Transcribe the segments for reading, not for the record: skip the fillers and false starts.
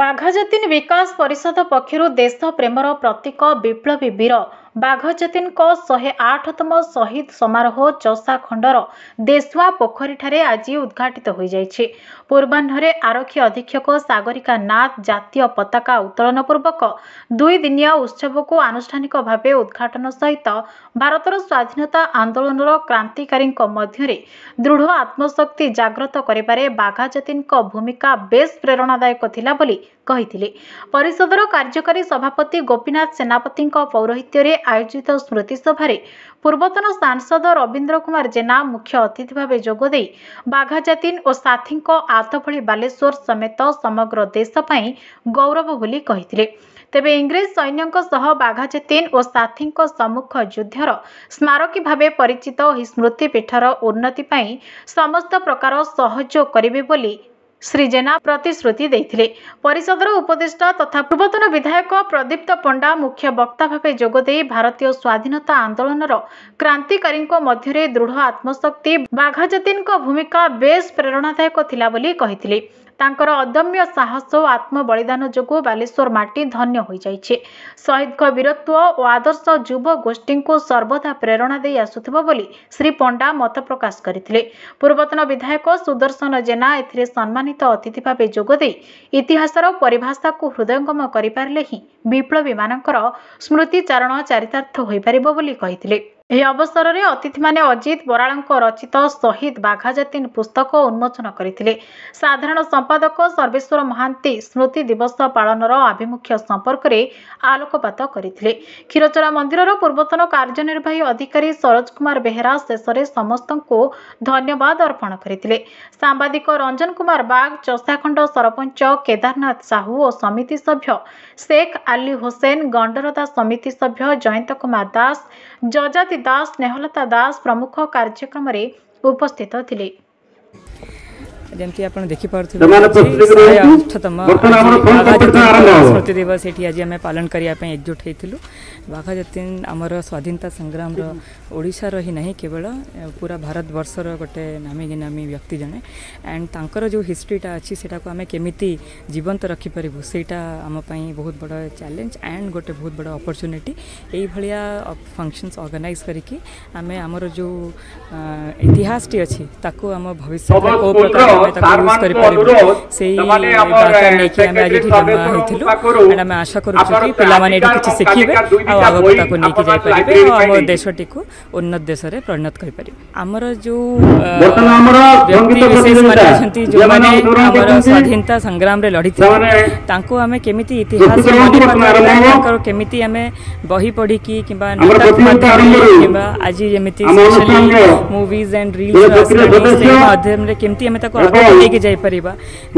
बाघाजतीन विकास परिषद पक्षर देश प्रेमर प्रतीक विप्लवी वीर बाघजतीन 108तम शहीद समारोह चौसा खंडर देशुआ पोखरी ठारे आज उद्घाटित हो जाइछि। पूर्वाह्न आरक्षी अधीक्षक सागरिका नाथ जातीय पताका उत्तोलन पूर्वक 2 दिनिया उत्सव को आनुष्ठानिक भाव उद्घाटन सहित भारतर स्वाधीनता आंदोलन क्रांतिकारी मध्य दृढ़ आत्मशक्ति जाग्रत करिबारे बाघाजतीन भूमिका बेस प्रेरणादायक थिला बोली कहिथिले। परिषदर कार्यकारी सभापति गोपीनाथ सेनापति पौरोहित्य आयोजित स्मृति सभारे पूर्वतन सांसद रवींद्र कुमार जेना मुख्य अतिथि भाव जोगदे बाघाजतीन और साथी आतभली बालेश्वर समेत समग्र देश पई गौरव बोली कहिथिले। तेबे इंग्रेज सैन्यों सह बाघाजतीन और साथी सम्मुख युद्धर स्मारकी भाव परिचित ही स्मृतिपीठर उन्नति पई समस्त प्रकार सहयोग करिवे बोली श्री जेना प्रतिश्रुति देथिले। परिषदर उपदेष्टा तथा पूर्वतन विधायक प्रदीप्त पंडा मुख्य वक्ता भावे जोगदे भारतीय स्वाधीनता आंदोलन क्रांतिकारी मध्य दृढ़ आत्मशक्ति बाघाजतीन भूमिका बेस प्रेरणादायक थिला बोली कहिथिले। तांकर अदम्य साहस और आत्म बलिदान जोगु बालेश्वर माटी धन्य हो जाइछे। शहीद वीरत्व और आदर्श युव गोष्ठी को सर्वदा प्रेरणा दे आसुथिबो बोली श्री पंडा मत प्रकाश करथिले। पूर्वतन विधायक सुदर्शन जेना एथिरे सम्मानित अतिथि भावे जोगदे इतिहासर परिभाषा को हृदयंगम करिपारले ही विप्लवी मानकर स्मृतिचारण चरितार्थ होई परिबो बोली कहिथिले। यह अवसर में अतिथि माने अजित बराड़ रचित शहीद बाघाजतीन पुस्तक उन्मोचन करथिले। साधारण संपादक सर्वेश्वर महांती स्मृति दिवस पालनर आभिमुख्य संपर्क में आलोकपात करथिले। क्षीरचोरा मंदिर पूर्वतन कार्यनिर्वाही अधिकारी सरोज कुमार बेहेरा शेष में समस्त को धन्यवाद अर्पण करथिले। सांबादिक रंजन कुमार बाग, चौसाखंड सरपंच केदारनाथ साहू और समिति सभ्य शेख आली हुसैन, गंडरदा समिति सभ्य जयंत कुमार दास, जजाति दास, स्नेहलता दास प्रमुख कार्यक्रम रे उपस्थित थिले। जमती आपण देखि पारथि स्मृति दिवस एठी आज आम पालन करिया पे एकजुट हेतिलु। बाघाजतीन आमर स्वाधीनता संग्राम ओडिशार ही नहीं केवल पूरा भारत वर्षर गोटे नामी गिनामी व्यक्ति जने एंड तांकर जो हिस्ट्रीटा अच्छी सेटा को आमे केमिति जीवंत रखि परिबु सेटा आम पई बहुत बड़ा चैलेंज एंड गोटे बहुत बड़ा अपॉर्चुनिटी। एई भलिया फंक्शंस ऑर्गेनाइज करिकि आमे आमर जो इतिहास टी अछि ताको आम भविष्य में को प्रकार यूज कर पारिबु सेई बाता नेकी आमे आज जमा हेतिलु एंड आमे आशा करू कि पिला माने एठी किछि सिखिबे आ आगो ताको नेकी जाय परिबे और हमर देशटी को उन्नत देश रे परिणत करि परिबे। हमर जो व्यक्ति विशेष माने अछंती जो माने हमर स्वाधीनता संग्राम रे लढिथि तांको आमे केमिति इतिहास मने पकड़ला तांकर केमिति आमे बही पढी की किबा नाटक माध्यम किबा आज जेमिति स्पेशली मूवीज एंड रील्स से माध्यम रे केमिति आमे ताको आगो लेके जाय परिबा।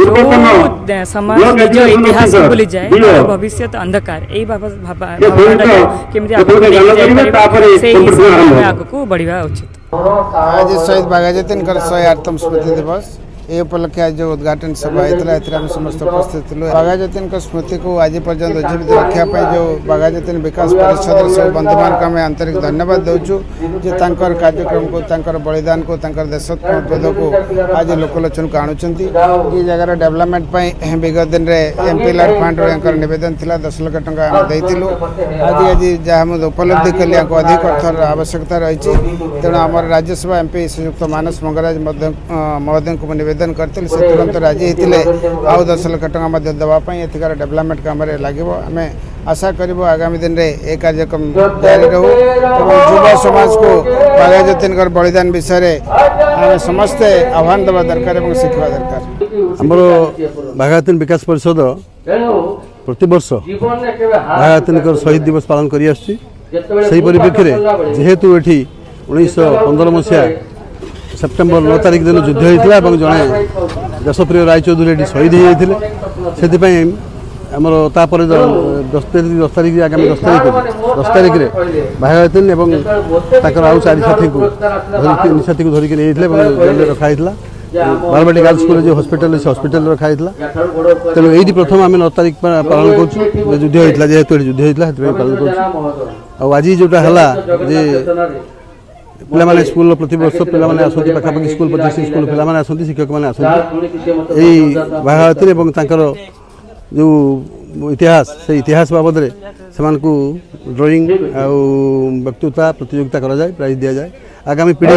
जो समाज निज इतिहास भूली जाए भविष्य अंधकार एई भावना केमिति आगो लेके जाय परिबा से हिसाब में आगो को बढ़िया उचित। आज शहीद बाघाजतीन 108तम स्मृति दिवस ये उपलक्षे आज जो उद्घाटन सभा होता है समस्त उपस्थित थे। बाघाजतीन स्मृति को आज पर्यंत उज्जीवित रखापी जो बाघाजतीन विकास परिषद सब बंधु मान को आंतरिक धन्यवाद देचु जे तांकर कार्यक्रम को तांकर बलिदान को तांकर देशत्वबोध को आज लोकलोचन को आणुचंती। ये जगह डेवलपमेंट विगत दिन में एमपीएलआर फंड नवेदन था 10 लाख टंका देइतिलु। आज आज जहाँ उपलब्धि कली अधिक अर्थर आवश्यकता रही तेणु आम राज्यसभा एमपी श्रीयुक्त मानस मंगराज महोदय को निवेदन करते से तुरंत राजी होते आउ 10 लाख टंका देवाई एथिकार डेवलपमेंट काम लगे। आम आशा करूँ आगामी दिन में यह कार्यक्रम जारी रहू और युवा समाज को बाघाजतीन बलिदान विषय आम समस्ते आह्वान देवा दरकार और शिखा दरकार। आमर बाघाजतीन विकास परिषद प्रति वर्ष बाघाजतीन शहीद दिवस पालन कर परिप्रेक्षी में जेहेतु ये 1915 मसीहा सेप्टेम्बर 9 तारिख दिन युद्ध होता है जड़े देशप्रिय रायचौधरी ये शहीद होते से आमर तापर 10 तारिख आगामी 10 तारिख में बाघाजतीन और आउ 4 साथी को धरिक नहीं रखाई बारबाटी गर्ल्स स्कूल जो हॉस्पिटल से हॉस्पिटल रखाई तेणु ये प्रथम आम 9 तारिख पालन कर युद्ध होता जेहेतु युद्ध होता पालन कर आज जोटा है पिलामाने स्कूल प्रति वर्ष पिलामाने आसती पाखापाखि स्कूल 25 स्कूल पिलामाने आसती शिक्षक माने आसती बाघाजतीन जो इतिहास से इतिहास बाबद से ड्राइंग आउ वक्तृता प्रतियोगिता करा जाए प्राइज दिया जाए आगामी पीढ़ी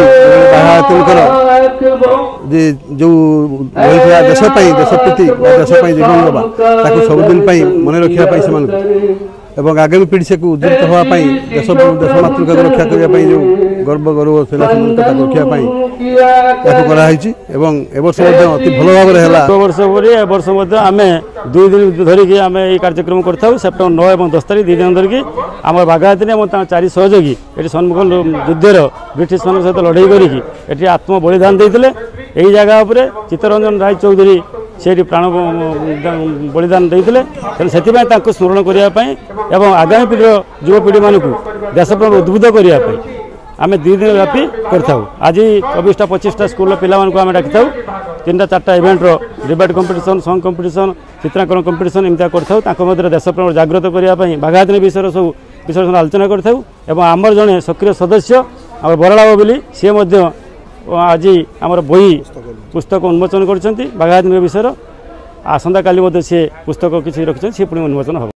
जे जो रही देश प्रति देश जीवन दबा सबुदिन मन रखापी से एवं आगामी पीढ़ी से उज्जीवित होगापी देश मातृका रक्षा करने जो गर्व गौरव से रखापी वर्ष अति भल भाव वर्ष वर्ष आम 2 दिन धरिकी आम ये कार्यक्रम कर सेप्टेम्बर 9 और 10 तारीख 2 दिन धरिकी आम बाघायतनी और 4 सहयोगी ये सम्मुख युद्धर ब्रिटिश मान सहित लड़ाई करके आत्म बलिदान देते यही जगह पर चित्तरंजन राय चौधरी से प्राण बलिदान देते से स्मरण करने एवं आगामी पीढ़ी युवपीढ़ी मानक देश प्रेम उद्बुद्ध करने आम 2 दिन व्यापी कर आज 24-25 स्कूल पिला आम डाकी 3-4 इवेंटर डिबेट कंपटीशन सॉन्ग कंपटीशन चित्रांकन कंपटीशन एमती कर देश प्रेम जागृत करने बाघायतनी विषय सब विषय आलोचना कर आमर जड़े सक्रिय सदस्य आम बराला बोली सी आज आमर बही पुस्तक उन्मोचन कर बाघायतनी विषय आसंता काली सी पुस्तक किसी रखिंट सी पुणी उन्मोचन हम।